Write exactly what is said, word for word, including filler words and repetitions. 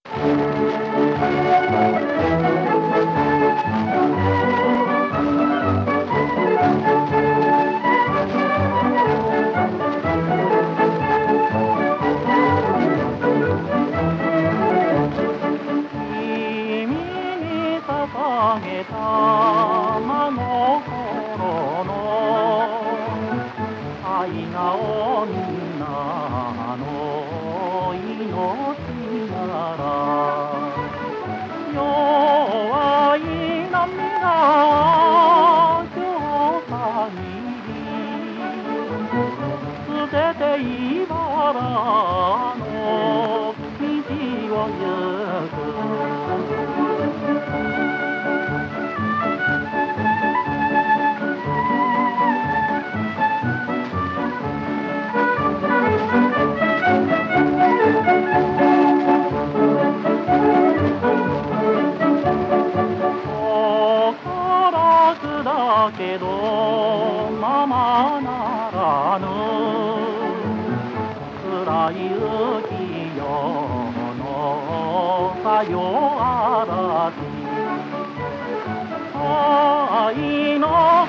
捧げた真心の愛が女の命なら弱い涙今日限り捨てて茨の道を行くだけどままならぬ辛い浮世のさよ嵐愛の